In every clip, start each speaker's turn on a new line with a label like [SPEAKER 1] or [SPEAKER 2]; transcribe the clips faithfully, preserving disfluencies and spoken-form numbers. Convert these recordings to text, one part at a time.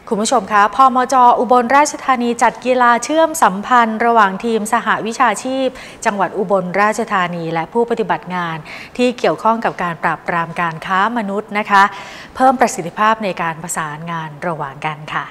[SPEAKER 1] คุณผู้ชมคะพมจ.อุบลราชธานีจัดกีฬาเชื่อมสัมพันธ์ระหว่างทีมสหวิชาชีพจังหวัดอุบลราชธานีและผู้ปฏิบัติงานที่เกี่ยวข้องกับการปราบปรามการค้ามนุษย์นะคะเพิ่มประสิทธิภาพในการประสานงานระหว่างกันค่ะ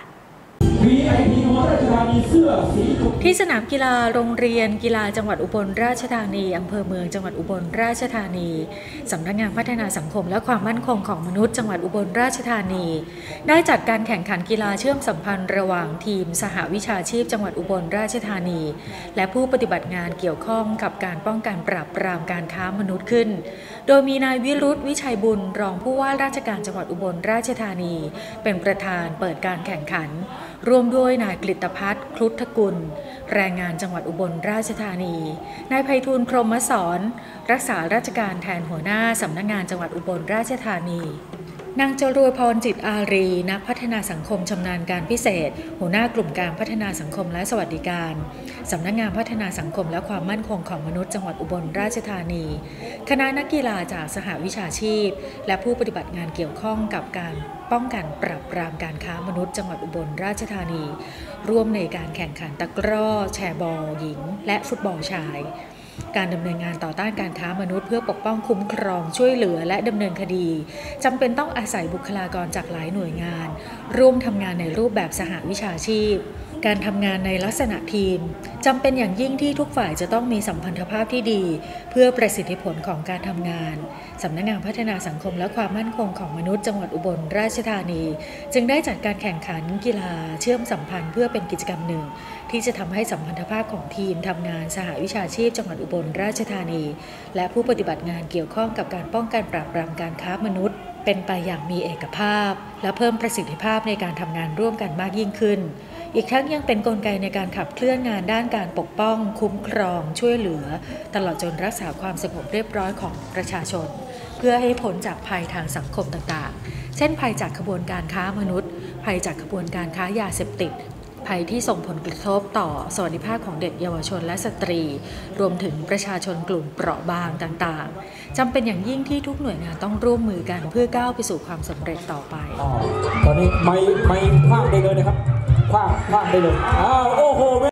[SPEAKER 1] ที่สนามกีฬาโรงเรียนกีฬาจังหวัดอุบลราชธานีอำเภอเมืองจังหวัดอุบลราชธานีสำนักงานพัฒนาสังคมและความมั่นคงของมนุษย์จังหวัดอุบลราชธานีได้จัดการแข่งขันกีฬาเชื่อมสัมพันธ์ระหว่างทีมสหวิชาชีพจังหวัดอุบลราชธานีและผู้ปฏิบัติงานเกี่ยวข้องกับการป้องกันปราบปรามการค้ามนุษย์ขึ้นโดยมีนายวิรุธวิชัยบุญรองผู้ว่าราชการจังหวัดอุบลราชธานีเป็นประธานเปิดการแข่งขันร่วมด้วยนายกฤตภัทรครุฑกุลแรงงานจังหวัดอุบลราชธานีนายไพฑูรย์พรหมสอนรักษาราชการแทนหัวหน้าสำนักงานจังหวัดอุบลราชธานีนางจรวยพรจิตอารีนักพัฒนาสังคมชำนาญการพิเศษหัวหน้ากลุ่มการพัฒนาสังคมและสวัสดิการสำนักงานพัฒนาสังคมและความมั่นคงของมนุษย์จังหวัดอุบลราชธานีคณะนักกีฬาจากสหวิชาชีพและผู้ปฏิบัติงานเกี่ยวข้องกับการป้องกันปราบปรามการค้ามนุษย์จังหวัดอุบลราชธานีร่วมในการแข่งขันตะกร้อแชร์บอลหญิงและฟุตบอลชายการดำเนินงานต่อต้านการค้ามนุษย์เพื่อปกป้องคุ้มครองช่วยเหลือและดำเนินคดีจำเป็นต้องอาศัยบุคลากรจากหลายหน่วยงานร่วมทำงานในรูปแบบสหวิชาชีพการทำงานในลักษณะทีมจำเป็นอย่างยิ่งที่ทุกฝ่ายจะต้องมีสัมพันธภาพที่ดีเพื่อประสิทธิผลของการทำงานสำนักงานพัฒนาสังคมและความมั่นคงของมนุษย์จังหวัดอุบลราชธานีจึงได้จัดการแข่งขันกีฬาเชื่อมสัมพันธ์เพื่อเป็นกิจกรรมหนึ่งที่จะทำให้สัมพันธภาพของทีมทำงานสหวิชาชีพจังหวัดอุบลราชธานีและผู้ปฏิบัติงานเกี่ยวข้องกับการป้องกันปราบปรามการค้ามนุษย์เป็นไปอย่างมีเอกภาพและเพิ่มประสิทธิภาพในการทำงานร่วมกันมากยิ่งขึ้นอีกทั้งยังเป็นกลไกในการขับเคลื่อนงานด้านการปกป้องคุ้มครองช่วยเหลือตลอดจนรักษาความสงบเรียบร้อยของประชาชนเพื่อให้พ้นจากภัยทางสังคมต่างๆเช่นภัยจากขบวนการค้ามนุษย์ภัยจากขบวนการค้ายาเสพติดภัยที่ส่งผลกระทบต่อสวัสดิภาพของเด็กเยาวชนและสตรีรวมถึงประชาชนกลุ่มเปราะบางต่างๆจำเป็นอย่างยิ่งที่ทุกหน่วยงานต้องร่วมมือกันเพื่อก้าวไปสู่ความสำเร็จต่อไป
[SPEAKER 2] ตอนนี้ไม่ไม่พลาดได้เลยนะครับพลาดพลาดได้เลยอ้าวโอ้โห